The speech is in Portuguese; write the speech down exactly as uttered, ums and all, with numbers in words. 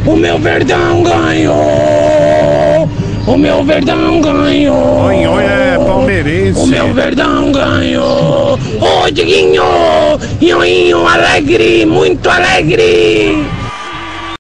O meu Verdão ganhou! O meu Verdão ganhou! Oi, oi, é palmeirense. O meu Verdão ganhou! Ô, Diguinho! Ioinho alegre, muito alegre!